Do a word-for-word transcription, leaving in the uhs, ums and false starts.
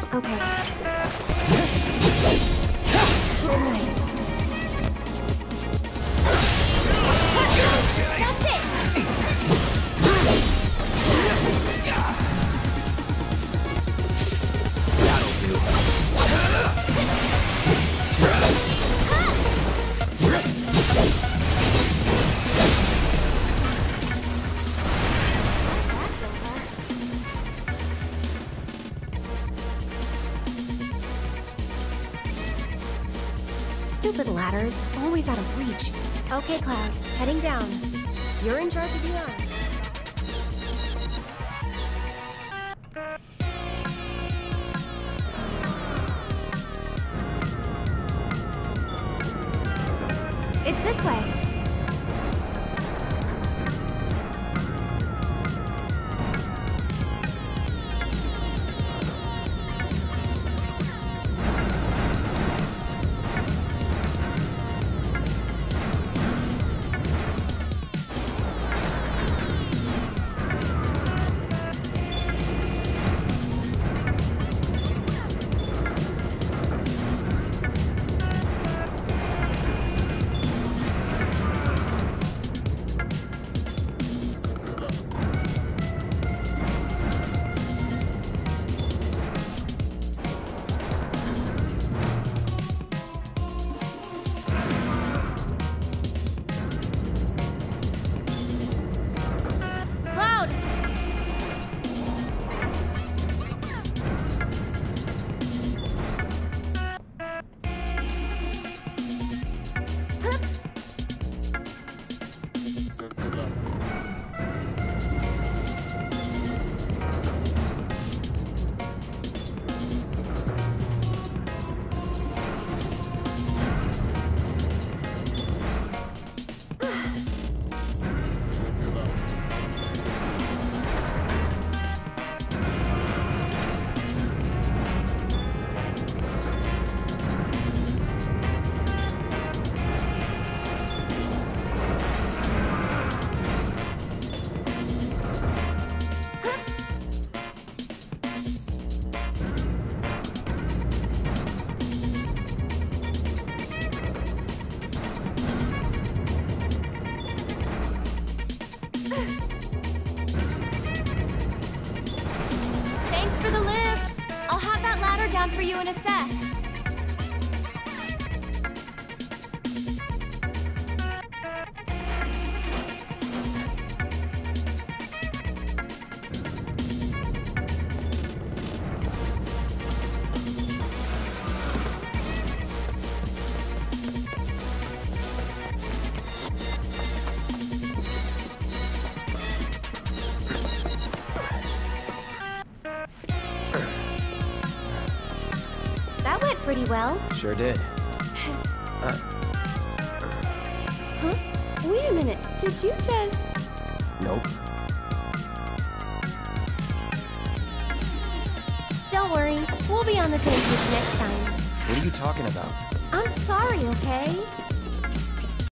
Okay. Good night. That's it! That'll do. Stupid ladders, always out of reach. Okay, Cloud, heading down. You're in charge of the arm. It's this way. Thanks for the lift. I'll have that ladder down for you in a sec. That went pretty well. Sure did. uh, Huh? Wait a minute. Did you just... Nope. Don't worry. We'll be on the same page next time. What are you talking about? I'm sorry, okay?